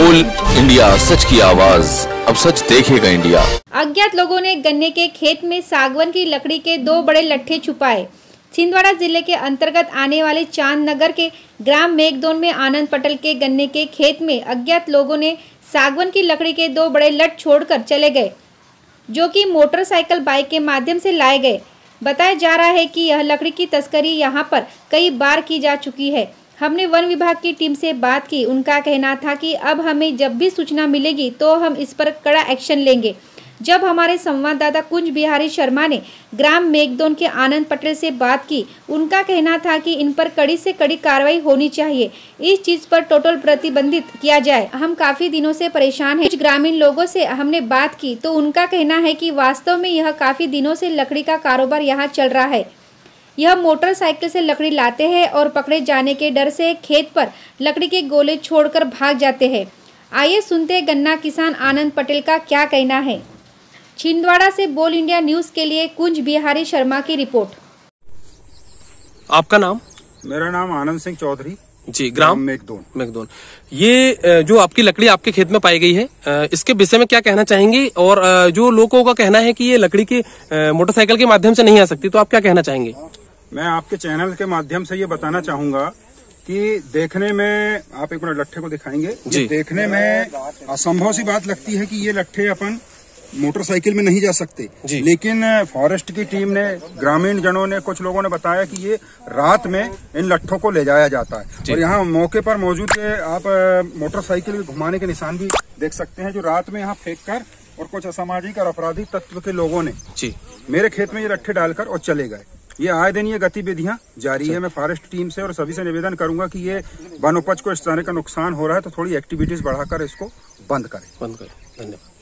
बोल इंडिया, सच की आवाज, अब सच देखेगा इंडिया। अज्ञात लोगों ने गन्ने के खेत में सागवान की लकड़ी के 2 बड़े लट्ठे छुपाए। छिंदवाड़ा जिले के अंतर्गत आने वाले चांद नगर के ग्राम मेघदोन में आनंद पटेल के गन्ने के खेत में अज्ञात लोगों ने सागवान की लकड़ी के 2 बड़े लट्ठ छोड़कर चले गए, जो कि मोटरसाइकिल बाइक के माध्यम से लाए गए। बताया जा रहा है कि यह लकड़ी की तस्करी यहां पर कई बार की जा चुकी है। हमने वन विभाग की टीम से बात की। उनका कहना था कि अब हमें जब भी सूचना मिलेगी तो हम इस पर कड़ा एक्शन लेंगे। जब हमारे संवाददाता कुंज बिहारी शर्मा ने ग्राम मेघदोन के आनंद पटेल से बात की, उनका कहना था कि इन पर कड़ी से कड़ी कार्रवाई होनी चाहिए। इस चीज पर टोटल प्रतिबंधित किया जाए। हम काफी दिनों से परेशान हैं। कुछ ग्रामीण लोगों से हमने बात की तो उनका कहना है कि वास्तव में यह काफी दिनों से लकड़ी का कारोबार यहाँ चल रहा है। यह मोटरसाइकिल से लकड़ी लाते हैं और पकड़े जाने के डर से खेत पर लकड़ी के गोले छोड़कर भाग जाते हैं। आइए सुनते हैं गन्ना किसान आनंद पटेल का क्या कहना है। छिंदवाड़ा से बोल इंडिया न्यूज के लिए कुंज बिहारी शर्मा की रिपोर्ट। आपका नाम? मेरा नाम आनंद सिंह चौधरी जी। ग्राम मेघदोन। ये जो आपकी लकड़ी आपके खेत में पाई गई है, इसके विषय में क्या कहना चाहेंगे? और जो लोगों का कहना है कि ये लकड़ी के मोटरसाइकिल के माध्यम से नहीं आ सकती, तो आप क्या कहना चाहेंगे? मैं आपके चैनल के माध्यम से ये बताना चाहूंगा कि देखने में, आप एक मिनट लट्ठे को दिखाएंगे, ये देखने में असंभव सी बात लगती है कि ये लट्ठे अपन मोटरसाइकिल में नहीं जा सकते, लेकिन फॉरेस्ट की टीम ने, ग्रामीण जनों ने, कुछ लोगों ने बताया कि ये रात में इन लट्ठों को ले जाया जाता है। और यहाँ मौके पर मौजूद है, आप मोटरसाइकिल घुमाने के निशान भी देख सकते हैं, जो रात में यहाँ फेंक कर और कुछ असामाजिक और आपराधिक तत्व के लोगों ने मेरे खेत में ये लट्ठे डालकर और चले गए। ये आए दिन ये गतिविधियां जारी है। मैं फॉरेस्ट टीम से और सभी से निवेदन करूंगा कि ये वन उपज को इस तरह का नुकसान हो रहा है तो थोड़ी एक्टिविटीज बढ़ाकर इसको बंद करें। धन्यवाद।